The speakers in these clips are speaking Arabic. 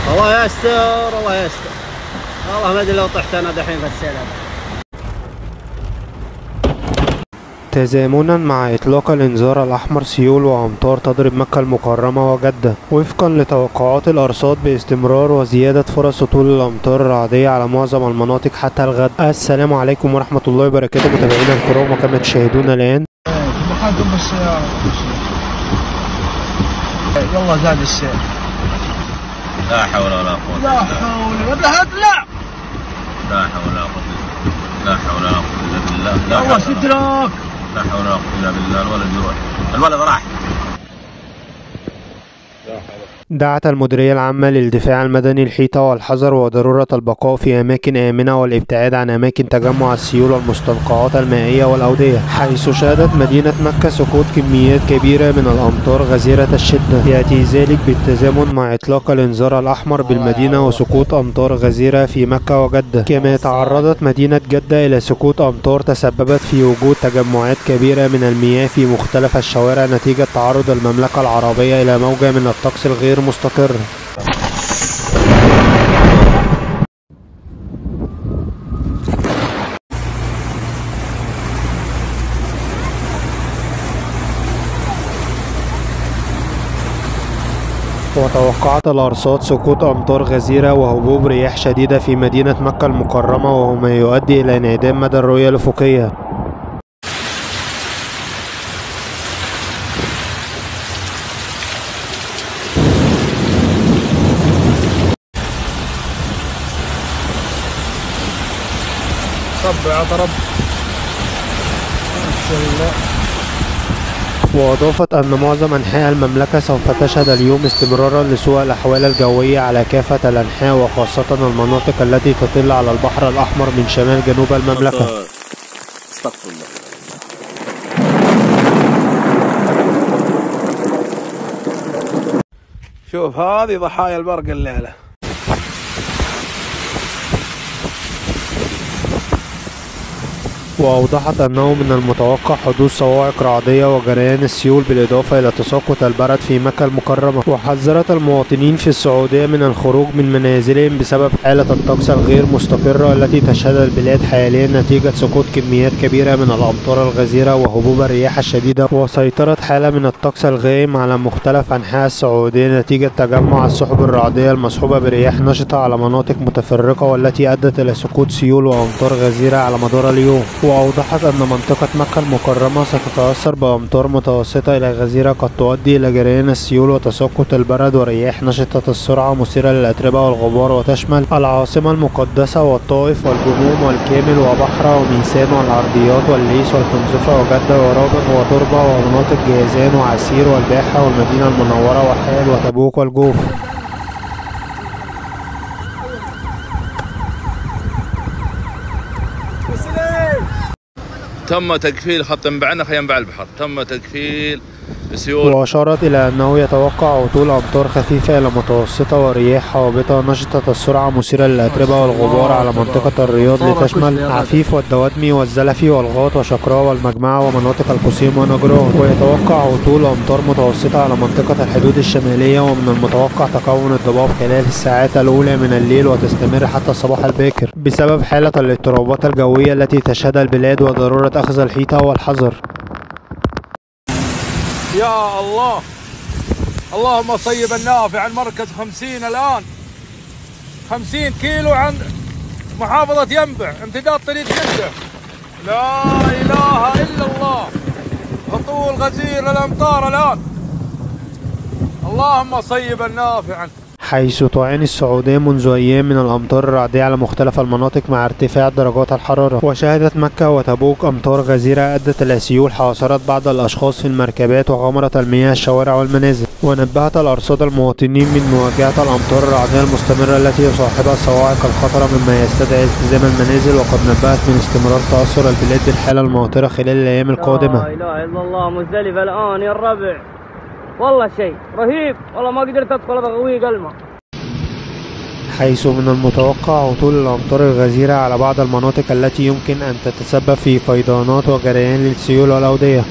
الله يستر الله يستر. والله ما ادري لو طحت انا دحين في السيل هذا. تزامنا مع إطلاق الإنذار الأحمر، سيول وأمطار تضرب مكة المكرمة وجدة وفقا لتوقعات الأرصاد باستمرار وزيادة فرص هطول الأمطار الرعدية على معظم المناطق حتى الغد. السلام عليكم ورحمة الله وبركاته متابعينا الكرام وكما تشاهدون الآن. يلا زاد السيل. لا حول ولا قوة. لا حول ولا لا. لا حول ولا قوة. لا حول ولا قوة إلا بالله. الله سترك. لا حول ولا قوة إلا بالله. الولد يروح، الولد راح. دعت المديرية العامة للدفاع المدني الحيطة والحذر وضرورة البقاء في أماكن آمنة والابتعاد عن أماكن تجمع السيول والمستنقعات المائية والأودية، حيث شهدت مدينة مكة سقوط كميات كبيرة من الأمطار غزيرة الشدة. يأتي ذلك بالتزامن مع إطلاق الإنذار الأحمر بالمدينة وسقوط أمطار غزيرة في مكة وجدة. كما تعرضت مدينة جدة إلى سقوط أمطار تسببت في وجود تجمعات كبيرة من المياه في مختلف الشوارع نتيجة تعرض المملكة العربية إلى موجة من الطقس الغير مستقر. وتوقعت الأرصاد سقوط أمطار غزيرة وهبوب رياح شديدة في مدينة مكة المكرمة، وهو ما يؤدي إلى انعدام مدى الرؤية الأفقية. رب يا رب. وأضافت أن معظم أنحاء المملكة سوف تشهد اليوم استمرارا لسوء الأحوال الجوية على كافة الأنحاء، وخاصة المناطق التي تطل على البحر الأحمر من شمال جنوب المملكة. استغفر الله. شوف هذه ضحايا البرق الليلة. وأوضحت أنه من المتوقع حدوث صواعق رعدية وجريان السيول بالإضافة إلى تساقط البرد في مكة المكرمة. وحذرت المواطنين في السعودية من الخروج من منازلهم بسبب حالة الطقس الغير مستقرة التي تشهدها البلاد حاليا نتيجة سقوط كميات كبيرة من الأمطار الغزيرة وهبوب الرياح الشديدة، وسيطرت حالة من الطقس الغائم على مختلف أنحاء السعودية نتيجة تجمع السحب الرعدية المصحوبة برياح نشطة على مناطق متفرقة والتي أدت إلى سقوط سيول وأمطار غزيرة على مدار اليوم. وأوضحت أن منطقة مكة المكرمة ستتأثر بأمطار متوسطة إلى غزيرة قد تؤدي إلى جريان السيول وتساقط البرد ورياح نشطة السرعة مثيرة للأتربة والغبار، وتشمل العاصمة المقدسة والطائف والجموم والكامل وبحرة وميسان والعرضيات والليس والقنزفة وجدة ورابغ وتربة ومناطق جازان وعسير والباحة والمدينة المنورة وحائل وتبوك والجوف. تم تكفيل خط ينبع ينبع البحر، تم تكفيل سيول. وأشارت إلى أنه يتوقع هطول أمطار خفيفة إلى متوسطة ورياح هابطة نشطة السرعة مثيرة للأتربة والغبار على منطقة الرياض، لتشمل عفيف والدوادمي والزلفي والغاط وشقراء والمجمعة ومناطق القصيم ونجران. ويتوقع هطول أمطار متوسطة على منطقة الحدود الشمالية، ومن المتوقع تكون الضباب خلال الساعات الأولى من الليل وتستمر حتى الصباح الباكر بسبب حالة الاضطرابات الجوية التي تشهدها البلاد وضرورة أخذ الحيطة والحذر. يا الله، اللهم صيبا نافعا. مركز 50 الآن 50 كيلو عن محافظة ينبع، امتداد طريق جدة. لا إله إلا الله. هطول غزير الأمطار الآن، اللهم صيبا نافعا. حيث تعاني السعودية منذ أيام من الأمطار الرعدية على مختلف المناطق مع ارتفاع درجات الحرارة. وشهدت مكة وتبوك أمطار غزيرة أدت إلى سيول حاصرت بعض الأشخاص في المركبات وغمرت المياه الشوارع والمنازل. ونبهت الأرصاد المواطنين من مواجهة الأمطار الرعدية المستمرة التي يصاحبها صواعق الخطرة، مما يستدعي التزام المنازل. وقد نبهت من استمرار تأثر البلاد بالحالة الممطرة خلال الأيام القادمة. لا إله إلا الله. مزدلفة الآن يا الربع والله شيء رهيب، والله ما قدرت ادخل بغوي قلمه. حيث من المتوقع هطول الأمطار الغزيرة على بعض المناطق التي يمكن أن تتسبب في فيضانات وجريان للسيول والأودية.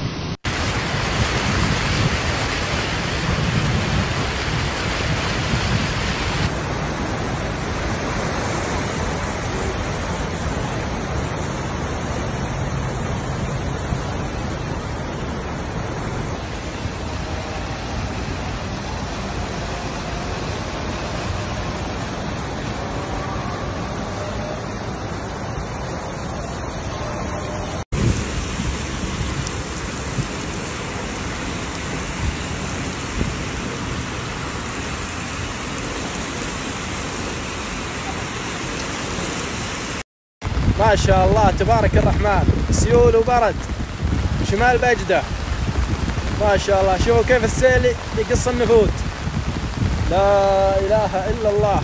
ما شاء الله تبارك الرحمن، سيول وبرد شمال بجدة ما شاء الله. شوفوا كيف السيل يقص النفود، لا إله إلا الله.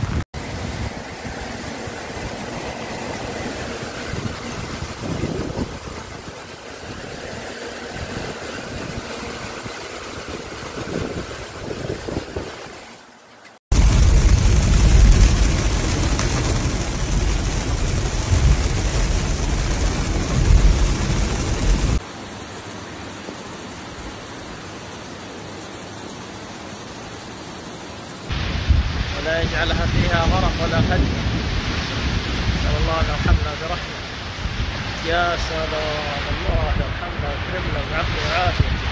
ولا يجعلها فيها غرق ولا هدم. نسأل الله أن يرحمنا برحمة. يا سلام، الله يرحمنا ويكرمنا بالعفو والعافية.